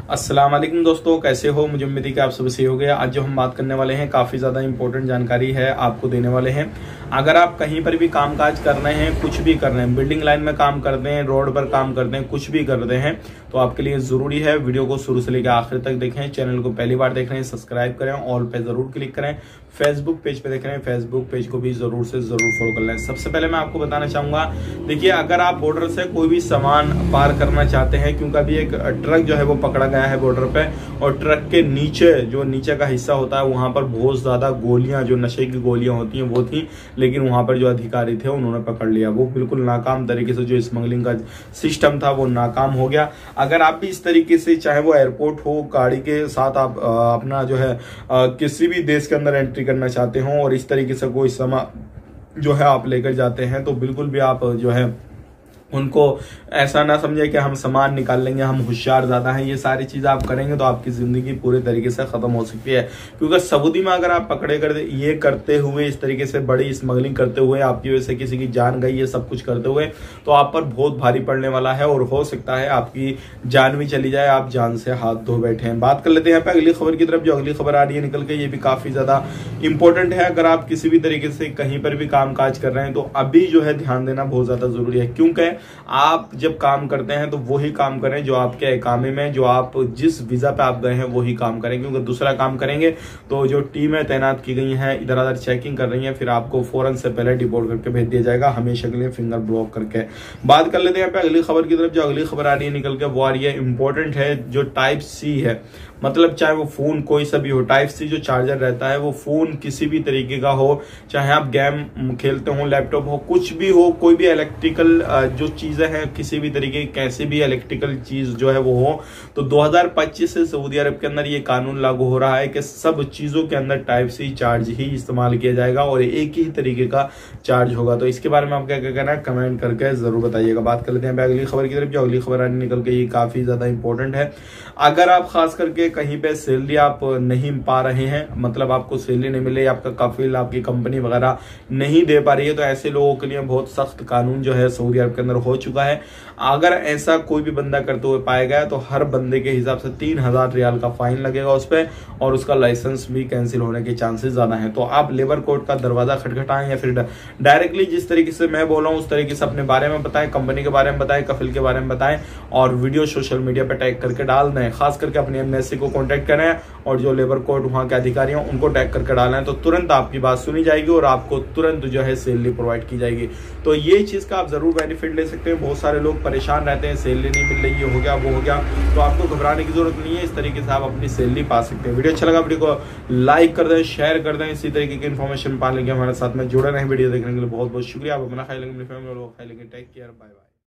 अस्सलाम वालेकुम दोस्तों, कैसे हो? मुझे उम्मीद है कि आप सब सही हो गया। आज जो हम बात करने वाले हैं काफ़ी ज़्यादा इंपॉर्टेंट जानकारी है आपको देने वाले हैं। अगर आप कहीं पर भी कामकाज कर रहे हैं, कुछ भी कर रहे हैं, बिल्डिंग लाइन में काम करते हैं, रोड पर काम करते हैं, कुछ भी करते हैं, तो आपके लिए ज़रूरी है वीडियो को शुरू से लेकर आखिर तक देखें। चैनल को पहली बार देख रहे हैं, सब्सक्राइब करें, ऑल पे ज़रूर क्लिक करें। फेसबुक पेज पे देख रहे हैं, फेसबुक पेज को भी ज़रूर से ज़रूर फॉलो कर लें। सबसे पहले मैं आपको बताना चाहूँगा, देखिए अगर आप बॉर्डर से कोई भी सामान पार करना चाहते हैं, क्योंकि अभी एक ट्रक जो है वो पकड़ा गया है बॉर्डर पे, और ट्रक के नीचे जो नीचे का हिस्सा होता है वहां पर बहुत ज्यादा गोलियां, जो नशे की गोलियां होती हैं वो थी, लेकिन वहां पर जो अधिकारी थे उन्होंने पकड़ लिया। वो बिल्कुल नाकाम तरीके से जो स्मगलिंग का सिस्टम था वो नाकाम हो गया। अगर आप भी इस तरीके से, चाहे वो एयरपोर्ट हो, गाड़ी के साथ आप अपना जो है किसी भी देश के अंदर एंट्री करना चाहते हो और इस तरीके से कोई सामान जो है आप लेकर जाते हैं, तो बिल्कुल भी आप जो है उनको ऐसा ना समझे कि हम सामान निकाल लेंगे, हम होशियार ज्यादा हैं। ये सारी चीजें आप करेंगे तो आपकी जिंदगी पूरे तरीके से खत्म हो सकती है। क्योंकि सऊदी में अगर आप पकड़े कर ये करते हुए, इस तरीके से बड़ी स्मगलिंग करते हुए, आपकी वजह से किसी की जान गई, ये सब कुछ करते हुए, तो आप पर बहुत भारी पड़ने वाला है और हो सकता है आपकी जान भी चली जाए, आप जान से हाथ धो बैठे हैं। बात कर लेते हैं यहाँ पे अगली खबर की तरफ। जो अगली खबर आ रही है निकल के, ये भी काफी ज्यादा इंपॉर्टेंट है। अगर आप किसी भी तरीके से कहीं पर भी काम काज कर रहे हैं तो अभी जो है ध्यान देना बहुत ज्यादा जरूरी है। क्योंकि आप जब काम करते हैं तो वही काम करें जो आपके इकामे में, जो आप जिस वीजा पे आप गए हैं वही काम करें। क्योंकि दूसरा काम करेंगे तो जो टीमें तैनात की गई हैं, इधर उधर चेकिंग कर रही हैं, फिर आपको फौरन से पहले डिपोर्ट करके भेज दिया जाएगा, हमेशा के लिए फिंगर ब्लॉक करके। बात कर लेते हैं यहाँ पे अगली खबर की तरफ। जो अगली खबर आ रही है निकल के, वो आ रही है इंपॉर्टेंट है। जो टाइप सी है, मतलब चाहे वो फोन कोई सा भी हो, टाइप सी जो चार्जर रहता है, वो फोन किसी भी तरीके का हो, चाहे आप गेम खेलते हो, लैपटॉप हो, कुछ भी हो, कोई भी इलेक्ट्रिकल जो चीजें हैं, किसी भी तरीके की कैसे भी इलेक्ट्रिकल चीज जो है वो हो, तो 2025 से सऊदी अरब के अंदर ये कानून लागू हो रहा है कि सब चीजों के अंदर टाइप सी चार्ज ही इस्तेमाल किया जाएगा और एक ही तरीके का चार्ज होगा। तो इसके बारे में आप क्या कहना है, कमेंट करके जरूर बताइएगा। बात कर लेते हैं अगली खबर की तरफ। जो अगली खबर आने निकल के, ये काफी ज्यादा इंपॉर्टेंट है। अगर आप खास करके कहीं पे सैलरी आप नहीं पा रहे हैं, मतलब आपको सैलरी नहीं मिले, आपका कफील, आपकी कंपनी वगैरह नहीं दे पा रही है, तो ऐसे लोगों के लिए बहुत सख्त कानून जो है सऊदी अरब के अंदर हो चुका है। अगर ऐसा कोई भी बंदा करते हुए पाया गया तो हर बंदे के हिसाब से 3000 रियाल का फाइन लगेगा उस पर, और उसका लाइसेंस भी कैंसिल होने के चांसेस ज्यादा हैं। तो आप लेबर कोर्ट का दरवाजा खटखटाएं या फिर डायरेक्टली जिस तरीके से मैं बोला हूं उस तरीके से अपने बारे में बताएं, कंपनी के बारे में बताएं, कफील के बारे में बताएं, और वीडियो सोशल मीडिया पर टैग करके डाल दें। खास करके अपनी एमएससी को कॉन्टेक्ट करें और जो लेबर कोर्ट वहां के अधिकारी हैं उनको टैग करके डालें, तो तुरंत आपकी बात सुनी जाएगी और आपको तुरंत जो है सैलरी प्रोवाइड की जाएगी। तो ये चीज का आप जरूर बेनिफिट ले सकते हैं। बहुत सारे लोग परेशान रहते हैं, सैलरी नहीं मिल रही, ये हो गया वो हो गया, तो आपको घबराने की जरूरत नहीं है। इस तरीके से आप अपनी सैलरी पा सकते हैं। वीडियो अच्छा लगा, वीडियो को लाइक कर दें, शेयर कर दें। इसी तरीके की इन्फॉर्मेशन पाने के हमारे साथ में जुड़े रहें। वीडियो देखने के लिए बहुत बहुत शुक्रिया। आप अपना ख्याल रखें, अपनी फैमिली को ख्याल रखें। Take care, bye bye.